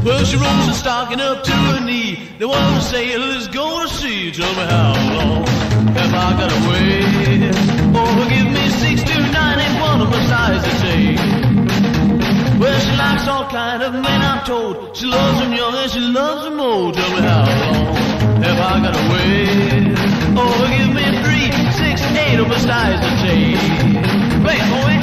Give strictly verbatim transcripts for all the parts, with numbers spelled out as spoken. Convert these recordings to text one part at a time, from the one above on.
Well, she rolls her stocking up to her knee. The one the sailor is going to sea. Tell me how long have I got to wait? Oh, give me six to nine and one of my size to take. Well, she likes all kind of men, I'm told. She loves them young and she loves them old. Tell me how long have I got to wait? Oh, give me three, six, eight of my size to take. Wait, boy.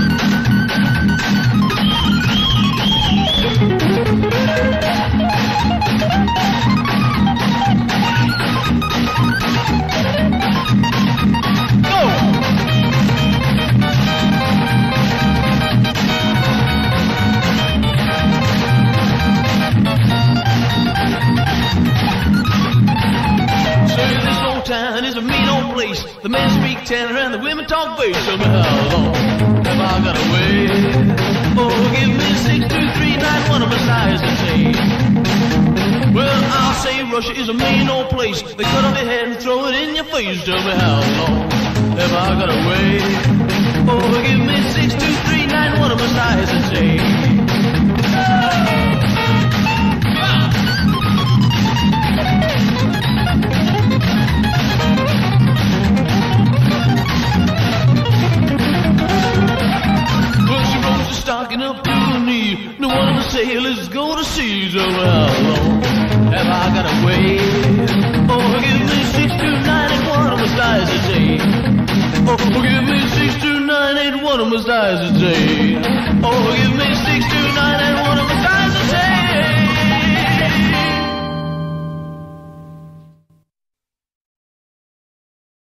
Town is a mean old place. The men speak tenor and the women talk bass. Tell me how long have I got to wait? Oh, give me six, two, three, nine, one of my size to take. Well, I'll say Russia is a mean old place. They cut off your head and throw it in your face. Tell me how long have I got to wait? Oh, give me six, two, three, nine, one of my size to take. Stocking up to her knee. No one of the sailors go to sea. Tell me how long have I got to wait? Oh, give me six to nine and one of my size to take. Oh, give me six to nine and one of my size to take. Oh, give me six to nine and one.